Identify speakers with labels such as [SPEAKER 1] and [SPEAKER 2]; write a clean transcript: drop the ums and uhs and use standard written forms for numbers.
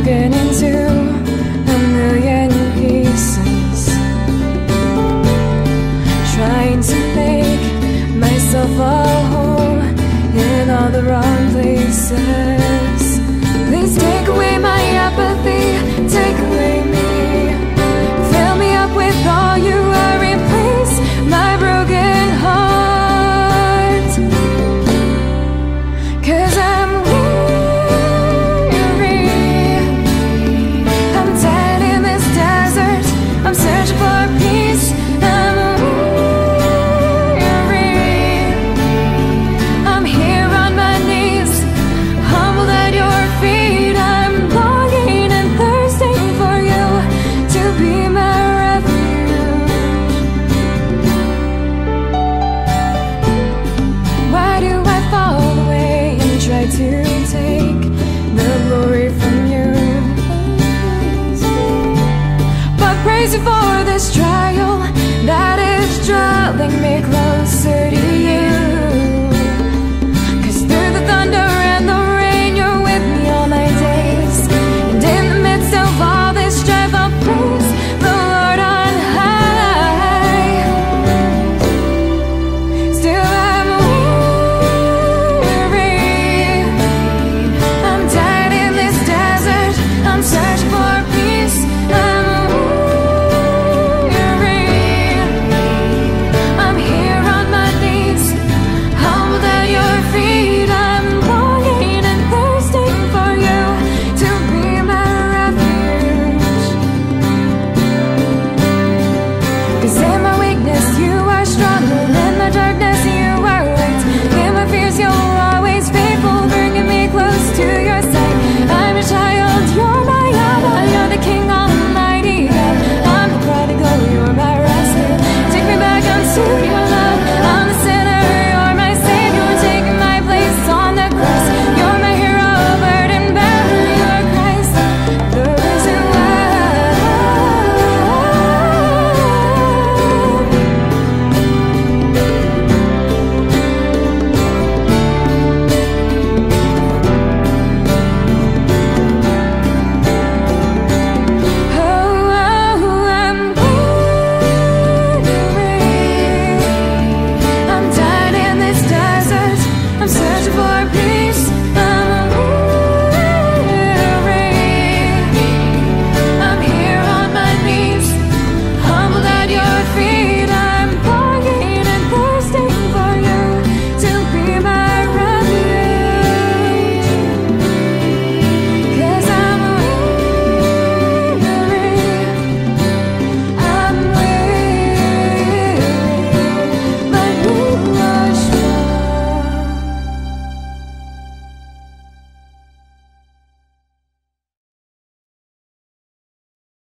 [SPEAKER 1] broken into a million pieces, trying to make myself all whole in all the wrong places. Please take away my apathy, take away me, fill me up with all you are, replace my broken heart. 'Cause I'm weary, I'm dead in this desert, I'm searching for peace. I'm weary, I'm here on my knees, humbled at your feet. I'm longing and thirsting for you to be my refuge. Why do I fall away and try to take the glory from you? But praise you for this trial that is drawing me closer to you.